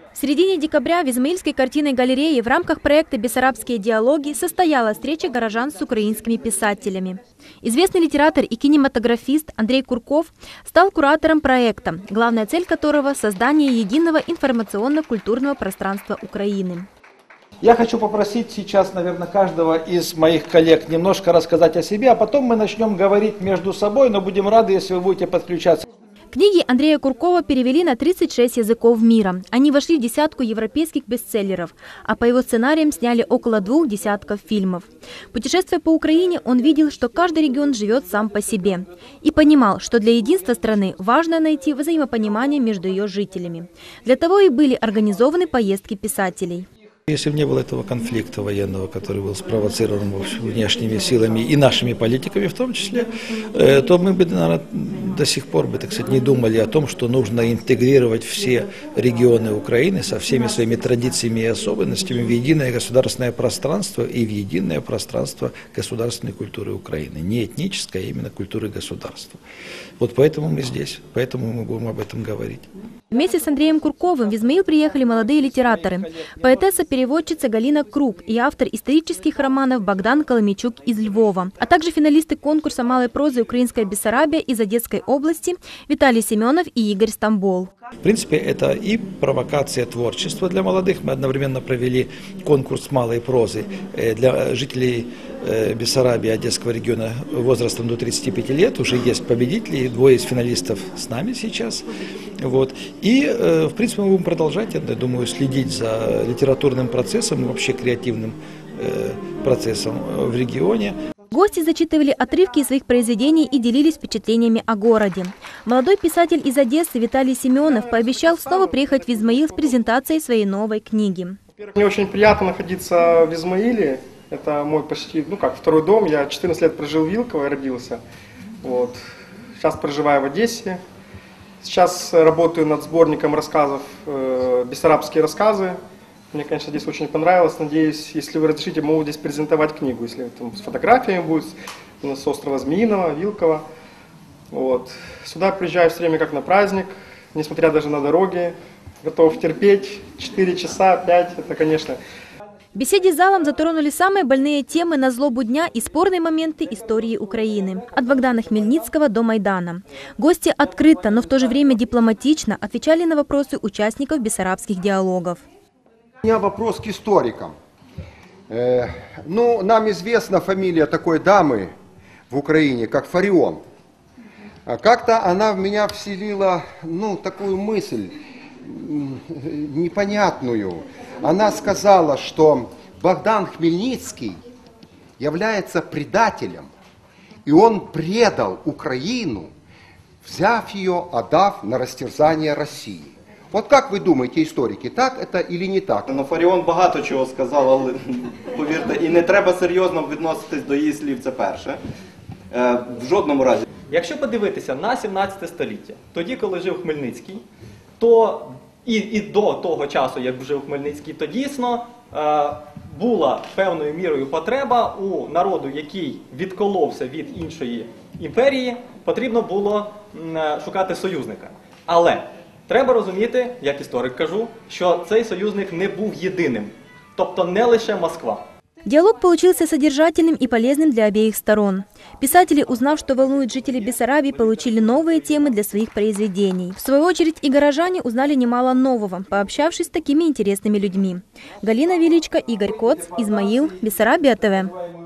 В середине декабря в Измаильской картинной галерее в рамках проекта «Бессарабские диалоги» состоялась встреча горожан с украинскими писателями. Известный литератор и кинематографист Андрей Курков стал куратором проекта, главная цель которого – создание единого информационно-культурного пространства Украины. Я хочу попросить сейчас, наверное, каждого из моих коллег немножко рассказать о себе, а потом мы начнем говорить между собой, но будем рады, если вы будете подключаться. Книги Андрея Куркова перевели на 36 языков мира. Они вошли в десятку европейских бестселлеров, а по его сценариям сняли около 2 десятков фильмов. Путешествуя по Украине, он видел, что каждый регион живет сам по себе. И понимал, что для единства страны важно найти взаимопонимание между ее жителями. Для того и были организованы поездки писателей. Если бы не было этого конфликта военного, который был спровоцирован внешними силами и нашими политиками в том числе, то мы бы, наверное, до сих пор бы, так сказать, не думали о том, что нужно интегрировать все регионы Украины со всеми своими традициями и особенностями в единое государственное пространство и в единое пространство государственной культуры Украины. Не этнической, а именно культуры государства. Вот поэтому мы здесь, поэтому мы будем об этом говорить. Вместе с Андреем Курковым в Измаил приехали молодые литераторы. Поэтесса-переводчица Галина Круг и автор исторических романов Богдан Коломейчук из Львова, а также финалисты конкурса малой прозы «Украинская Бессарабия» из Одесской области Виталий Семенов и Игорь Стамбол. В принципе, это и провокация творчества для молодых. Мы одновременно провели конкурс малой прозы для жителей Бессарабии, Одесского региона возрастом до 35 лет. Уже есть победители, 2 из финалистов с нами сейчас. Вот. И, в принципе, мы будем продолжать, я думаю, следить за литературным процессом и вообще креативным процессом в регионе. Гости зачитывали отрывки из своих произведений и делились впечатлениями о городе. Молодой писатель из Одессы Виталий Семенов пообещал снова приехать в Измаил с презентацией своей новой книги. Мне очень приятно находиться в Измаиле. Это мой почти, второй дом. Я 14 лет прожил в Вилково и родился. Вот. Сейчас проживаю в Одессе. Сейчас работаю над сборником рассказов «Бессарабские рассказы». Мне, конечно, здесь очень понравилось. Надеюсь, если вы разрешите, могу здесь презентовать книгу. Если там с фотографиями будет, с острова Змеиного, Вилково. Вот. Сюда приезжаю все время как на праздник, несмотря даже на дороги. Готов терпеть 4 часа, 5. Это, конечно... В беседе с залом затронули самые больные темы на злобу дня и спорные моменты истории Украины. От Богдана Хмельницкого до Майдана. Гости открыто, но в то же время дипломатично отвечали на вопросы участников бессарабских диалогов. У меня вопрос к историкам. Нам известна фамилия такой дамы в Украине, как Фарион. Как-то она в меня вселила, такую мысль непонятную. Она сказала, что Богдан Хмельницкий является предателем, и он предал Украину, взяв ее, отдав на растерзание России. Вот как ви думаєте, історики, так це чи не так? Фаріон багато чого сказав, але, повірте, і не треба серйозно відноситись до її слів, це перше. В жодному разі. Якщо подивитися на 17 століття, тоді, коли жив Хмельницький, то і до того часу, як жив Хмельницький, то дійсно була певною мірою потреба у народу, який відколовся від іншої імперії, потрібно було шукати союзника. Але треба розуміти, як історик кажу, що цей союзник не був єдиним, тобто не лише Москва. Диалог получился содержательным и полезным для обеих сторон. Писатели, узнав, что волнует жителей Бессарабии, получили новые темы для своих произведений. В свою очередь и горожане узнали немало нового, пообщавшись с такими интересными людьми. Галина Величко, Игорь Коц, Измаил, Бессарабия ТВ.